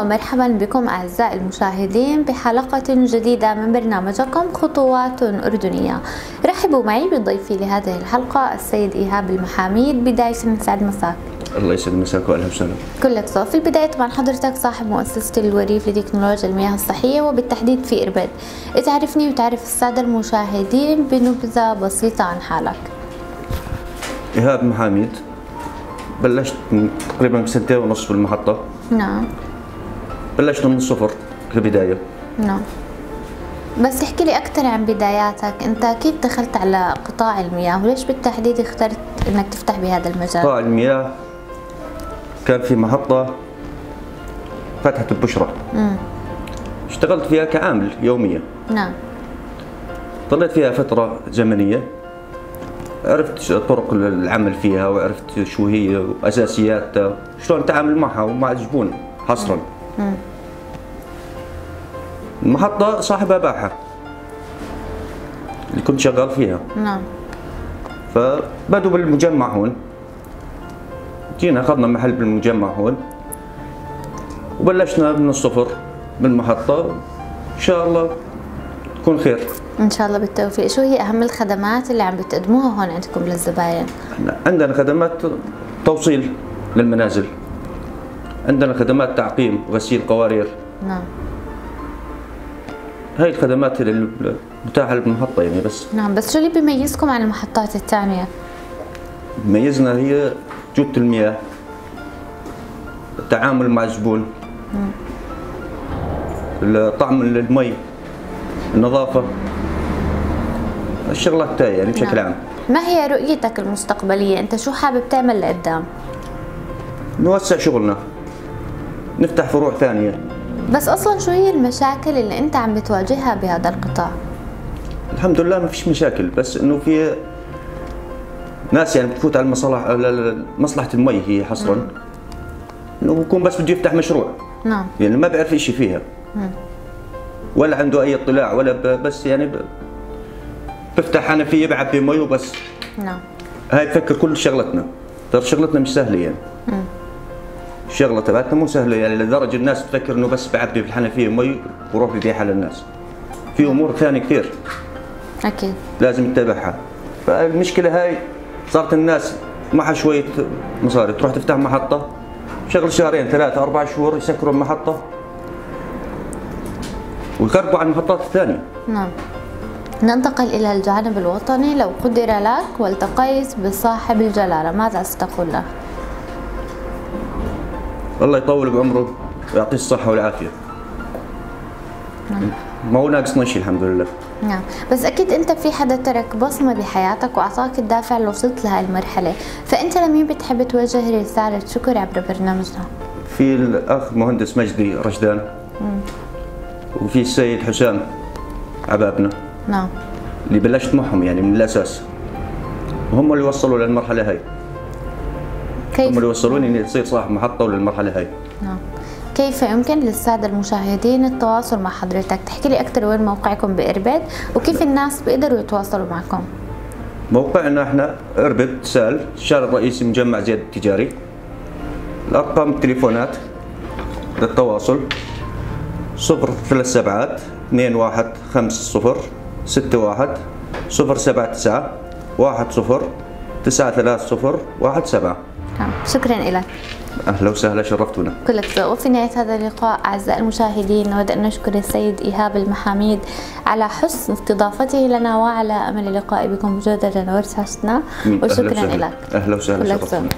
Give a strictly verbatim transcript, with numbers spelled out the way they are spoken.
ومرحبا بكم أعزائي المشاهدين بحلقة جديدة من برنامجكم خطوات أردنية. رحبوا معي بضيفي لهذه الحلقة السيد إيهاب المحاميد. بداية نسعد مساك. الله يسعد مساك واهلا وسهلا. كلك ذوق. في البداية طبعا حضرتك صاحب مؤسسة الوريف لتكنولوجيا المياه الصحية وبالتحديد في إربد، تعرفني وتعرف السادة المشاهدين بنبذة بسيطة عن حالك. إيهاب محاميد، بلشت من تقريبا سنتين ونص في المحطة. نعم. بلشت من الصفر كبداية. نعم. بس احكي لي أكثر عن بداياتك، أنت كيف دخلت على قطاع المياه وليش بالتحديد اخترت إنك تفتح بهذا المجال؟ قطاع المياه كان في محطة فتحت ببشرة. امم اشتغلت فيها كعامل يوميا. نعم. ظليت فيها فترة زمنية، عرفت طرق العمل فيها وعرفت شو هي وأساسياتها، شلون أتعامل معها ومع الزبون حصرا. امم المحطة صاحبها باعها اللي كنت شغال فيها. نعم. فبدوا بالمجمع هون، جينا اخذنا محل بالمجمع هون وبلشنا من الصفر بالمحطة. ان شاء الله تكون خير ان شاء الله بالتوفيق. شو هي اهم الخدمات اللي عم بتقدموها هون عندكم للزباين؟ احنا عندنا خدمات توصيل للمنازل، عندنا خدمات تعقيم وغسيل قوارير. نعم. هاي الخدمات المتاحة بالمحطة يعني. بس نعم. بس شو اللي بيميزكم عن المحطات الثانية؟ بيميزنا هي جودة المياه، التعامل مع الزبون، طعم المي، النظافة، الشغلات تاعي يعني بشكل نعم. عام. ما هي رؤيتك المستقبلية؟ أنت شو حابب تعمل لقدام؟ نوسع شغلنا، نفتح فروع ثانية. بس أصلا شو هي المشاكل اللي أنت عم بتواجهها بهذا القطاع؟ الحمد لله ما فيش مشاكل، بس إنه في ناس يعني بتفوت على المصالح على مصلحة المي هي حصرا، إنه بكون بس بده يفتح مشروع. نعم. يعني ما بيعرف إشي فيها. مم. ولا عنده أي اطلاع ولا بس يعني بفتح حنفية بعبي مي وبس. نعم. هاي بفكر كل شغلتنا، ترى شغلتنا مش سهلة يعني. مم. الشغلة تبعتنا مو سهلة يعني، لدرجة الناس تفكر إنه بس بعبي بالحنفية مي وروح ببيعها للناس. في أمور ثانية كثير أكيد لازم نتابعها. فالمشكلة هاي صارت الناس معها شوية مصاري تروح تفتح محطة، شغل شهرين ثلاثة أربع شهور يسكروا المحطة ويخربوا على المحطات الثانية. نعم. ننتقل إلى الجانب الوطني. لو قدر لك والتقيت بصاحب الجلالة ماذا ستقول له؟ الله يطول بعمره ويعطيه الصحة والعافية. نعم. ما هو ناقصنا شيء الحمد لله. نعم. بس أكيد أنت في حدا ترك بصمة بحياتك وأعطاك الدافع اللي وصلت لهي المرحلة، فأنت لمين بتحب توجه رسالة شكر عبر برنامجنا؟ في الأخ مهندس مجدي رشدان. مم. وفي وفي السيد حسام عبابنا. نعم. اللي بلشت معهم يعني من الأساس، وهم اللي وصلوا للمرحلة هاي. كيف؟ هم اللي وصلوني إني أصير صاحب محطة وللمرحلة هاي. نعم. كيف يمكن للسادة المشاهدين التواصل مع حضرتك؟ تحكي لي أكثر وين موقعكم بإربد وكيف الناس بيقدروا يتواصلوا معكم؟ موقعنا احنا إربد سال، الشارع الرئيسي مجمع زيد التجاري. الأرقام التليفونات للتواصل صفر ثلاث سبعات اثنين واحد خمسة صفر ستة واحد صفر سبعة تسعة واحد صفر تسعة ثلاثة صفر واحد سبعة. نعم. شكرا لك. أهلا وسهلا، شرفتونا. كلك ذوق. وفي نهاية هذا اللقاء أعزائي المشاهدين نود أن نشكر السيد إيهاب المحاميد على حسن استضافته لنا وعلى أمل اللقاء بكم جددا ورسالتنا، وشكرا لك. أهلا وسهلا، شرفتونا.